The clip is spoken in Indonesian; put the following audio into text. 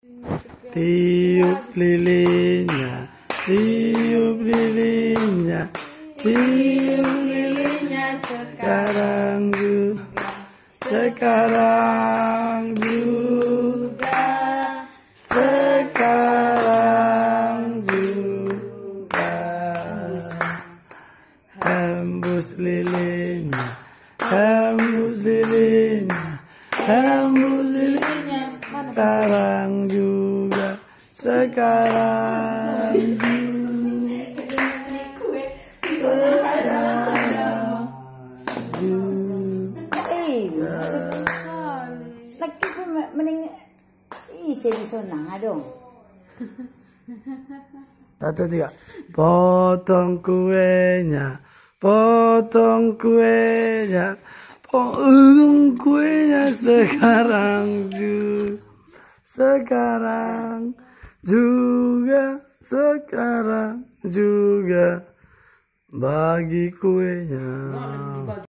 Tiup lilinnya, tiup lilinnya, tiup lilinnya sekarang juga, sekarang juga, sekarang juga. Hembus lilinnya, hembus lilinnya, hembus lilinnya sekarang juga, sekarang juga. Lagi pun mending bisa dong. 1, 2, 3. Potong kuenya, potong kuenya, potong kuenya sekarang juga, sekarang juga, sekarang juga. Bagi kuenya.